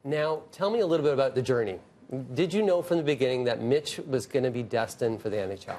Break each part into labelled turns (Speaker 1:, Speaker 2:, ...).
Speaker 1: Now, tell me a little bit about the journey. Did you know from the beginning that Mitch was going to be destined for the NHL?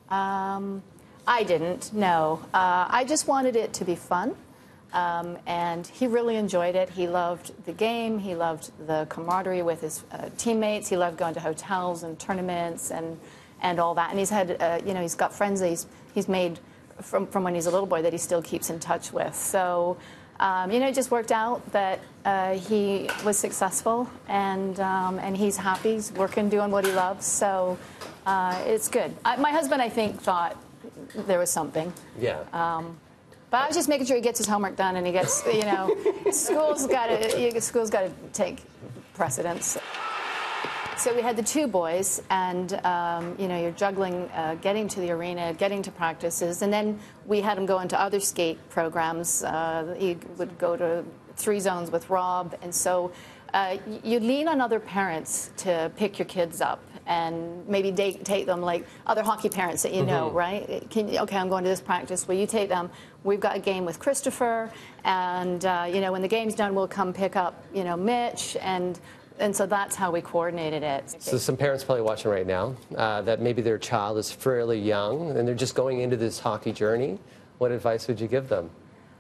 Speaker 2: I didn't, no. I just wanted it to be fun, and he really enjoyed it. He loved the game. He loved the camaraderie with his teammates. He loved going to hotels and tournaments and all that. And he's had, he's got friends that he's made from when he's a little boy that he still keeps in touch with. So, it just worked out that he was successful, and he's happy. He's working, doing what he loves. So it's good. My husband, I think, thought there was something.
Speaker 1: Yeah.
Speaker 2: But I was just making sure he gets his homework done, and he gets, school's got to take precedence. So we had the two boys, and you're juggling getting to the arena, getting to practices, and then we had him go into other skate programs. He would go to 3 zones with Rob, and so you lean on other parents to pick your kids up and maybe take them, like other hockey parents that you know, right? Okay, I'm going to this practice. Will you take them? We've got a game with Christopher, and when the game's done, we'll come pick up, Mitch, and so that's how we coordinated it.
Speaker 1: So some parents probably watching right now that maybe their child is fairly young and they're just going into this hockey journey. What advice would you give them?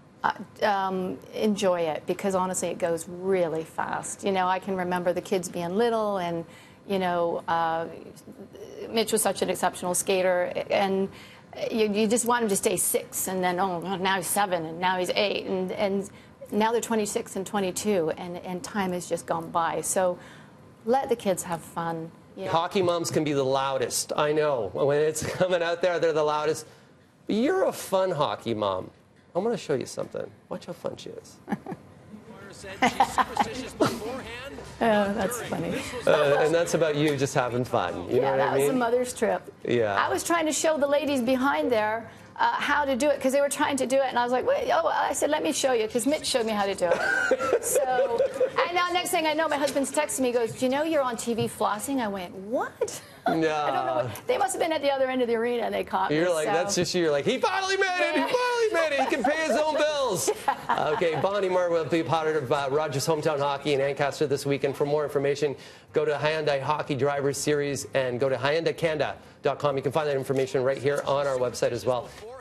Speaker 2: Enjoy it, because honestly it goes really fast. I can remember the kids being little, and Mitch was such an exceptional skater, and you just want him to stay 6, and then now he's 7, and now he's 8, and now they're 26 and 22, and time has just gone by. So let the kids have fun.
Speaker 1: Hockey moms can be the loudest. I know. When it's coming out there, they're the loudest. But you're a fun hockey mom. I'm going to show you something. Watch how fun she is.
Speaker 2: Oh, that's funny.
Speaker 1: And that's about you just having fun. You know what I mean?
Speaker 2: That was a mother's trip.
Speaker 1: Yeah.
Speaker 2: I was trying to show the ladies behind there how to do it, because they were trying to do it, and I was like, wait, I said, let me show you, because Mitch showed me how to do it. So, and now next thing I know, my husband's texting me, he goes, do you know you're on TV flossing? I went, what?
Speaker 1: No.
Speaker 2: I don't know. They must have been at the other end of the arena, and they caught me.
Speaker 1: You're like, that's just you. You're like, he finally made it. He finally made it. He can pay his own bills. Okay, Bonnie Marner will be part of Rogers Hometown Hockey in Ancaster this weekend. For more information, go to Hyundai Hockey Drivers Series and go to HyundaiCanada.com. You can find that information right here on our website as well.